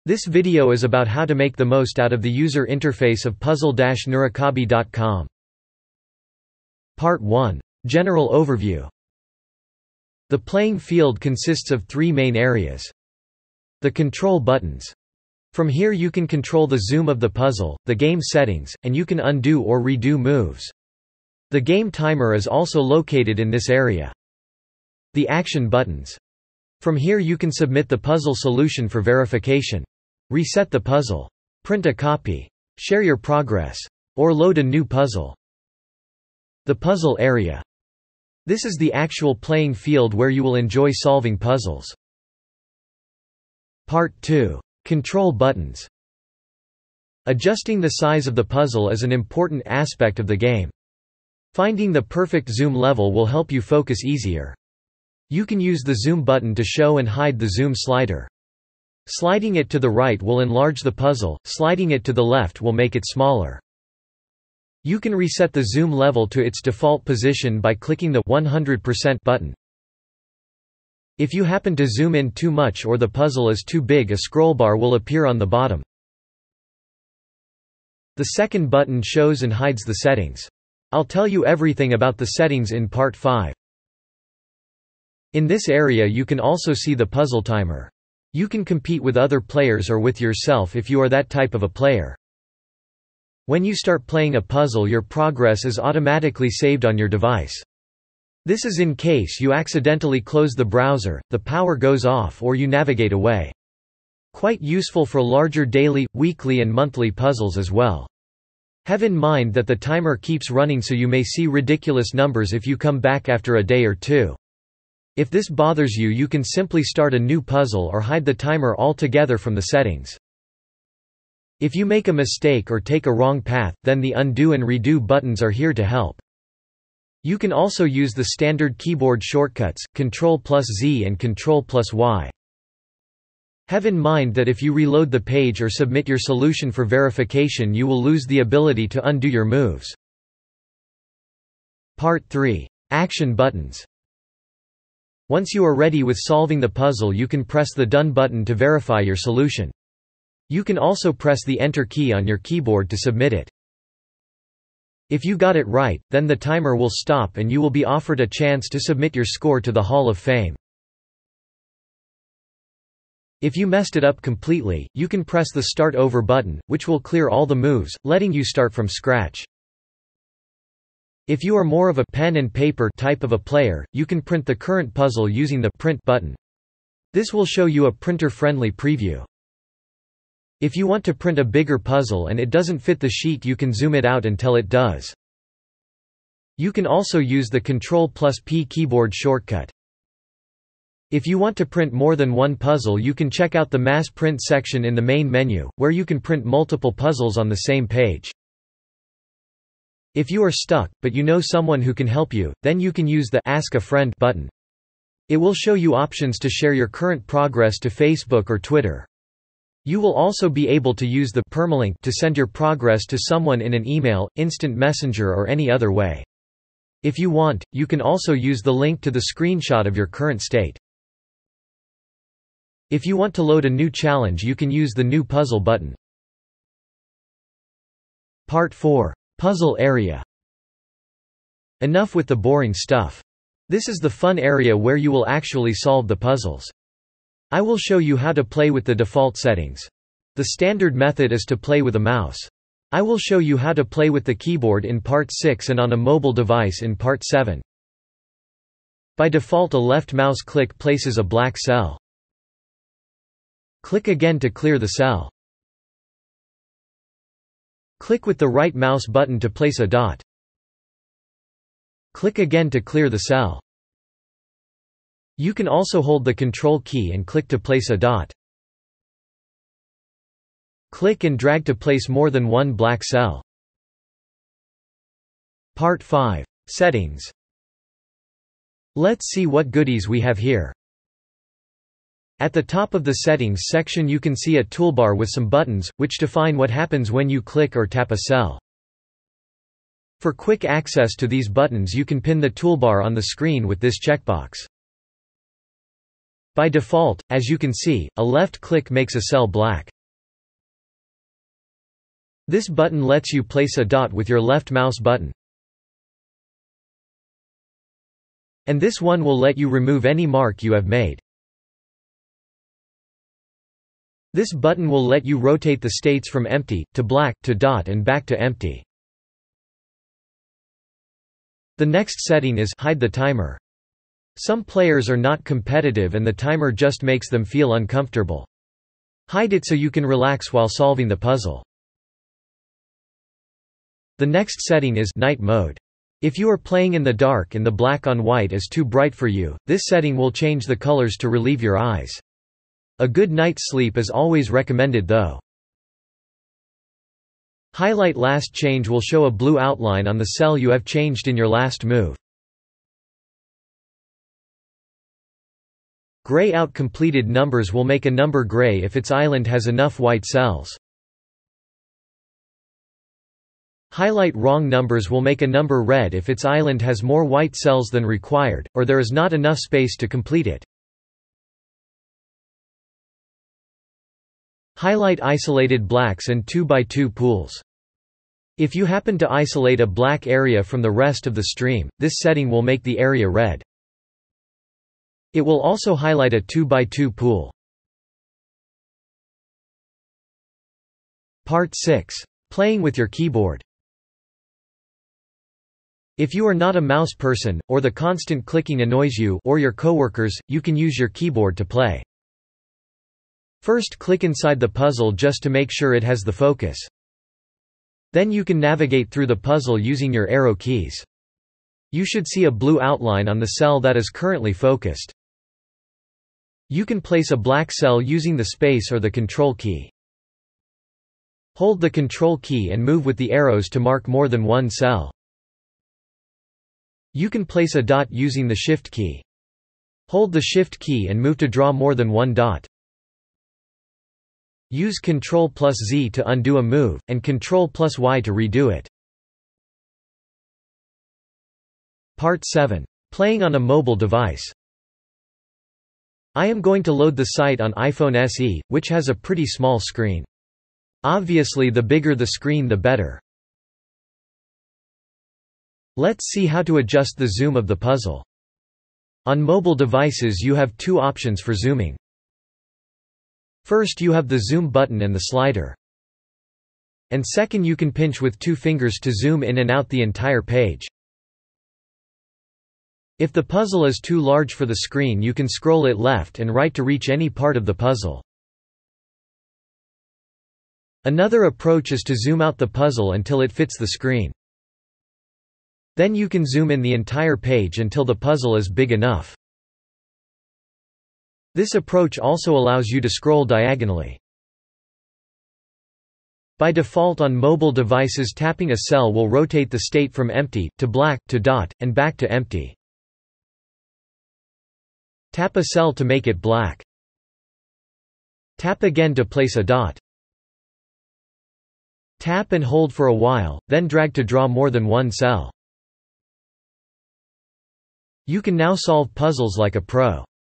This video is about how to make the most out of the user interface of puzzle-nurikabe.com. Part 1. General Overview. The playing field consists of three main areas. The control buttons. From here you can control the zoom of the puzzle, the game settings, and you can undo or redo moves. The game timer is also located in this area. The action buttons. From here you can submit the puzzle solution for verification. Reset the puzzle. Print a copy. Share your progress. Or load a new puzzle. The puzzle area. This is the actual playing field where you will enjoy solving puzzles. Part 2. Control buttons. Adjusting the size of the puzzle is an important aspect of the game. Finding the perfect zoom level will help you focus easier. You can use the zoom button to show and hide the zoom slider. Sliding it to the right will enlarge the puzzle, sliding it to the left will make it smaller. You can reset the zoom level to its default position by clicking the 100% button. If you happen to zoom in too much or the puzzle is too big, a scrollbar will appear on the bottom. The second button shows and hides the settings. I'll tell you everything about the settings in Part 5. In this area you can also see the puzzle timer. You can compete with other players or with yourself if you are that type of a player. When you start playing a puzzle, your progress is automatically saved on your device. This is in case you accidentally close the browser, the power goes off, or you navigate away. Quite useful for larger daily, weekly and monthly puzzles as well. Have in mind that the timer keeps running, so you may see ridiculous numbers if you come back after a day or two. If this bothers you, you can simply start a new puzzle or hide the timer altogether from the settings. If you make a mistake or take a wrong path, then the undo and redo buttons are here to help. You can also use the standard keyboard shortcuts, Ctrl+Z and Ctrl+Y. Have in mind that if you reload the page or submit your solution for verification, you will lose the ability to undo your moves. Part 3. Action buttons. Once you are ready with solving the puzzle, you can press the Done button to verify your solution. You can also press the Enter key on your keyboard to submit it. If you got it right, then the timer will stop and you will be offered a chance to submit your score to the Hall of Fame. If you messed it up completely, you can press the Start Over button, which will clear all the moves, letting you start from scratch. If you are more of a pen and paper type of a player, you can print the current puzzle using the Print button. This will show you a printer-friendly preview. If you want to print a bigger puzzle and it doesn't fit the sheet, you can zoom it out until it does. You can also use the Ctrl+P keyboard shortcut. If you want to print more than one puzzle, you can check out the Mass Print section in the main menu, where you can print multiple puzzles on the same page. If you are stuck, but you know someone who can help you, then you can use the Ask a Friend button. It will show you options to share your current progress to Facebook or Twitter. You will also be able to use the permalink to send your progress to someone in an email, instant messenger or any other way. If you want, you can also use the link to the screenshot of your current state. If you want to load a new challenge, you can use the New Puzzle button. Part 4. Puzzle area. Enough with the boring stuff. This is the fun area where you will actually solve the puzzles. I will show you how to play with the default settings. The standard method is to play with a mouse. I will show you how to play with the keyboard in Part 6 and on a mobile device in Part 7. By default, a left mouse click places a black cell. Click again to clear the cell. Click with the right mouse button to place a dot. Click again to clear the cell. You can also hold the Control key and click to place a dot. Click and drag to place more than one black cell. Part 5. Settings. Let's see what goodies we have here. At the top of the Settings section you can see a toolbar with some buttons, which define what happens when you click or tap a cell. For quick access to these buttons, you can pin the toolbar on the screen with this checkbox. By default, as you can see, a left click makes a cell black. This button lets you place a dot with your left mouse button. And this one will let you remove any mark you have made. This button will let you rotate the states from empty, to black, to dot and back to empty. The next setting is Hide the timer. Some players are not competitive and the timer just makes them feel uncomfortable. Hide it so you can relax while solving the puzzle. The next setting is Night mode. If you are playing in the dark and the black on white is too bright for you, this setting will change the colors to relieve your eyes. A good night's sleep is always recommended though. Highlight last change will show a blue outline on the cell you have changed in your last move. Gray out completed numbers will make a number gray if its island has enough white cells. Highlight wrong numbers will make a number red if its island has more white cells than required, or there is not enough space to complete it. Highlight isolated blacks and 2x2 pools. If you happen to isolate a black area from the rest of the stream, this setting will make the area red. It will also highlight a 2x2 pool. Part 6. Playing with your keyboard. If you are not a mouse person, or the constant clicking annoys you or your coworkers, you can use your keyboard to play. First click inside the puzzle just to make sure it has the focus. Then you can navigate through the puzzle using your arrow keys. You should see a blue outline on the cell that is currently focused. You can place a black cell using the space or the control key. Hold the control key and move with the arrows to mark more than one cell. You can place a dot using the shift key. Hold the shift key and move to draw more than one dot. Use Ctrl+Z to undo a move, and Ctrl+Y to redo it. Part 7. Playing on a mobile device. I am going to load the site on iPhone SE, which has a pretty small screen. Obviously the bigger the screen the better. Let's see how to adjust the zoom of the puzzle. On mobile devices you have two options for zooming. First you have the zoom button and the slider. And second you can pinch with 2 fingers to zoom in and out the entire page. If the puzzle is too large for the screen you can scroll it left and right to reach any part of the puzzle. Another approach is to zoom out the puzzle until it fits the screen. Then you can zoom in the entire page until the puzzle is big enough. This approach also allows you to scroll diagonally. By default on mobile devices tapping a cell will rotate the state from empty, to black, to dot, and back to empty. Tap a cell to make it black. Tap again to place a dot. Tap and hold for a while, then drag to draw more than one cell. You can now solve puzzles like a pro.